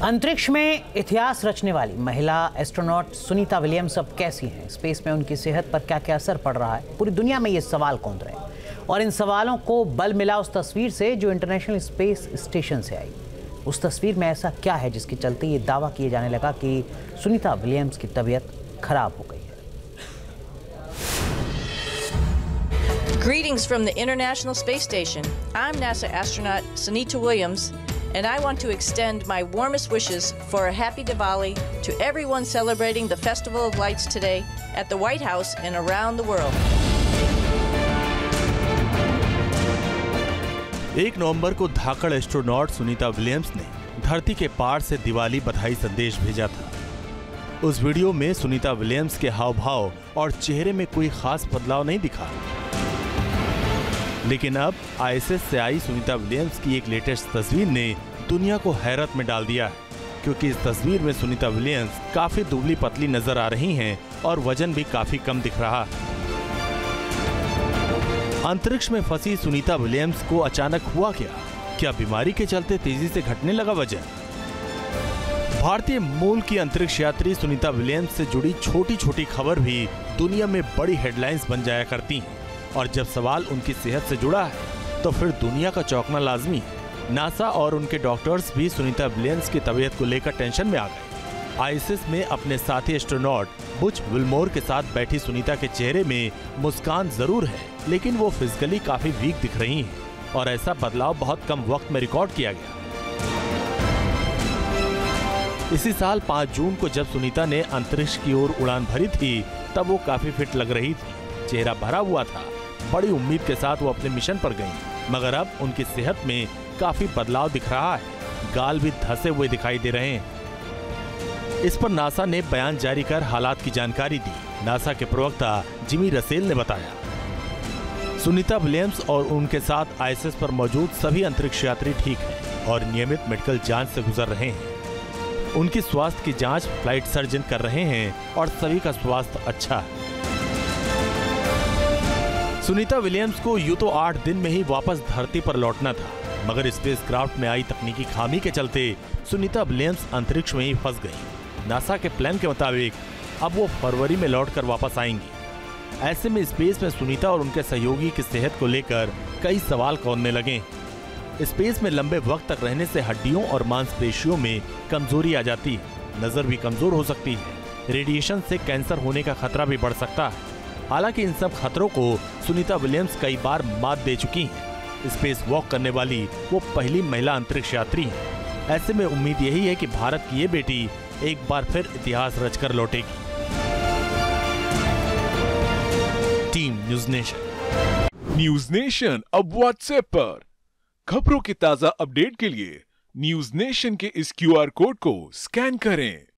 अंतरिक्ष में इतिहास रचने वाली महिला एस्ट्रोनॉट सुनीता विलियम्स अब कैसी हैं? स्पेस में उनकी सेहत पर क्या क्या असर पड़ रहा है? पूरी दुनिया में ये सवाल कौंध रहे हैं और इन सवालों को बल मिला उस तस्वीर से जो इंटरनेशनल स्पेस स्टेशन से आई। उस तस्वीर में ऐसा क्या है जिसके चलते ये दावा किए जाने लगा कि सुनीता विलियम्स की तबीयत खराब हो गई है। Greetings from the International Space Station. I'm NASA astronaut Sunita Williams, and I want to extend my warmest wishes for a happy Diwali to everyone celebrating the Festival of Lights today at the White House and around the world. 1 नवंबर को धाकड़ astronaut Sunita Williams ने धरती के पार से दिवाली बधाई संदेश भेजा था। उस वीडियो में सुनीता विलियम्स के हाव भाव और चेहरे में कोई खास बदलाव नहीं दिखा, लेकिन अब आईएसएस से आई सुनीता विलियम्स की एक लेटेस्ट तस्वीर ने दुनिया को हैरत में डाल दिया है, क्योंकि इस तस्वीर में सुनीता विलियम्स काफी दुबली पतली नजर आ रही हैं और वजन भी काफी कम दिख रहा है। अंतरिक्ष में फंसी सुनीता विलियम्स को अचानक हुआ क्या बीमारी के चलते तेजी से घटने लगा वजन? भारतीय मूल की अंतरिक्ष यात्री सुनीता विलियम्स से जुड़ी छोटी छोटी खबर भी दुनिया में बड़ी हेडलाइंस बन जाया करती हैं, और जब सवाल उनकी सेहत से जुड़ा है तो फिर दुनिया का चौंकना लाजमी है। नासा और उनके डॉक्टर्स भी सुनीता विलियम्स की तबीयत को लेकर टेंशन में आ गए। आईएसएस में अपने साथी एस्ट्रोनॉट बुच विल्मोर के साथ बैठी सुनीता के चेहरे में मुस्कान जरूर है, लेकिन वो फिजिकली काफी वीक दिख रही हैं, और ऐसा बदलाव बहुत कम वक्त में रिकॉर्ड किया गया। इसी साल 5 जून को जब सुनीता ने अंतरिक्ष की ओर उड़ान भरी थी, तब वो काफी फिट लग रही थी, चेहरा भरा हुआ था। बड़ी उम्मीद के साथ वो अपने मिशन पर गईं, मगर अब उनकी सेहत में काफी बदलाव दिख रहा है। गाल भी धंसे हुए दिखाई दे रहे हैं। इस पर नासा ने बयान जारी कर हालात की जानकारी दी। नासा के प्रवक्ता जिमी रसेल ने बताया, सुनीता विलियम्स और उनके साथ आईएसएस पर मौजूद सभी अंतरिक्ष यात्री ठीक हैं और नियमित मेडिकल जांच से गुजर रहे हैं। उनकी स्वास्थ्य की जांच फ्लाइट सर्जन कर रहे हैं और सभी का स्वास्थ्य अच्छा है। सुनीता विलियम्स को यूं तो 8 दिन में ही वापस धरती पर लौटना था, मगर स्पेसक्राफ्ट में आई तकनीकी खामी के चलते सुनीता विलियम्स अंतरिक्ष में ही फंस गई। नासा के प्लान के मुताबिक अब वो फरवरी में लौटकर वापस आएंगी। ऐसे में स्पेस में सुनीता और उनके सहयोगी की सेहत को लेकर कई सवाल कौंधने लगे। स्पेस में लंबे वक्त तक रहने से हड्डियों और मांसपेशियों में कमजोरी आ जाती है, नजर भी कमजोर हो सकती है, रेडिएशन से कैंसर होने का खतरा भी बढ़ सकता है। हालांकि इन सब खतरों को सुनीता विलियम्स कई बार मात दे चुकी हैं। स्पेस वॉक करने वाली वो पहली महिला अंतरिक्ष यात्री हैं। ऐसे में उम्मीद यही है कि भारत की ये बेटी एक बार फिर इतिहास रचकर लौटेगी। Team news nation. News nation अब व्हाट्सएप पर खबरों के ताजा अपडेट के लिए न्यूज़ नेशन के इस QR कोड को स्कैन करें।